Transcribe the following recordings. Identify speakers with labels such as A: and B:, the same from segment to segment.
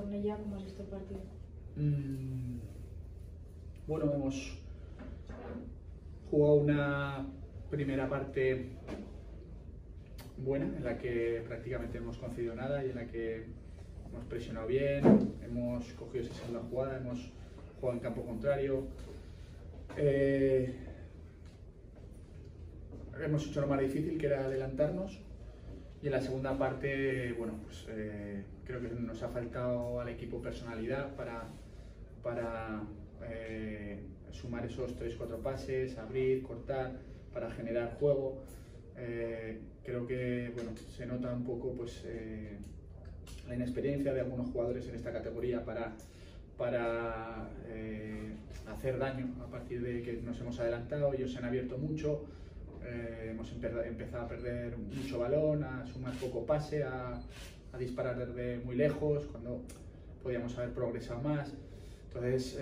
A: Cornellá, ¿cómo has visto el partido?
B: Bueno, hemos jugado una primera parte buena en la que prácticamente no hemos concedido nada y en la que hemos presionado bien, hemos cogido esa segunda jugada, hemos jugado en campo contrario. Hemos hecho lo más difícil, que era adelantarnos, y en la segunda parte, bueno, pues creo que nos ha faltado al equipo personalidad para sumar esos 3-4 pases, abrir, cortar, para generar juego. Creo que, bueno, se nota un poco pues la inexperiencia de algunos jugadores en esta categoría para hacer daño a partir de que nos hemos adelantado. Ellos se han abierto mucho, hemos empezado a perder mucho balón, a sumar poco pase, a disparar desde muy lejos cuando podíamos haber progresado más. Entonces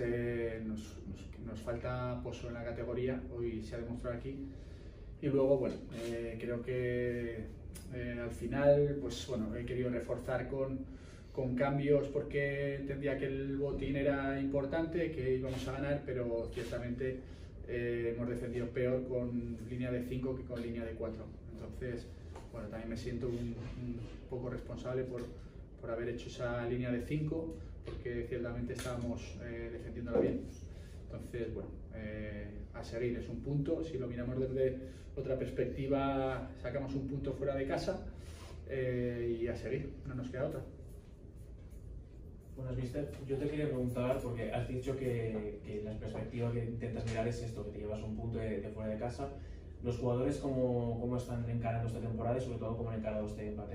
B: nos falta pozo en la categoría, hoy se ha demostrado aquí. Y luego, bueno, creo que al final, pues bueno, he querido reforzar con cambios porque entendía que el botín era importante, que íbamos a ganar, pero ciertamente hemos defendido peor con línea de 5 que con línea de 4. Entonces, bueno, también me siento un poco responsable por haber hecho esa línea de 5, porque ciertamente estábamos defendiéndola bien. Entonces, bueno, a seguir, es un punto. Si lo miramos desde otra perspectiva, sacamos un punto fuera de casa y a seguir, no nos queda otra.
C: Buenas, mister. Yo te quería preguntar, porque has dicho que la perspectiva que intentas mirar es esto, que te llevas un punto de fuera de casa. ¿Los jugadores cómo están encarando esta temporada y sobre todo cómo han encarado este empate?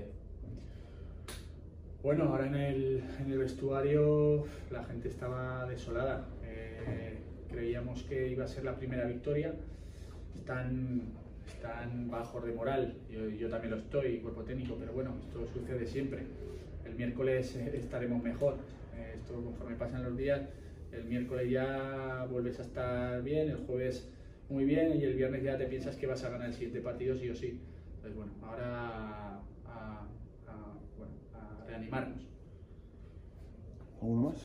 B: Bueno, ahora en el vestuario la gente estaba desolada. Creíamos que iba a ser la primera victoria. Están bajos de moral, yo también lo estoy, cuerpo técnico, pero bueno, esto sucede siempre. El miércoles estaremos mejor. Esto conforme pasan los días, el miércoles ya vuelves a estar bien, el jueves muy bien y el viernes ya te piensas que vas a ganar el siguiente partido sí o sí. Entonces bueno, ahora a reanimarnos.
D: ¿Alguno más?